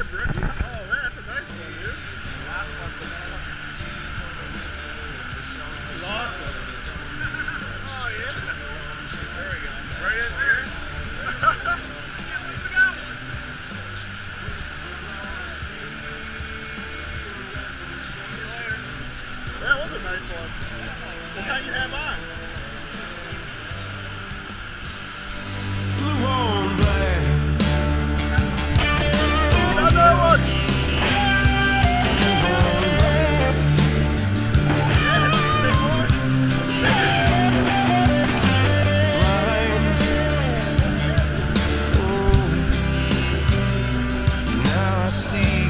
Brookie. Oh, man, that's a nice one, dude. He's awesome. Oh, yeah. There we go. Right in there. That was a nice one. What kind you have on? Blue on black. Another one! Blind. Oh, now I see.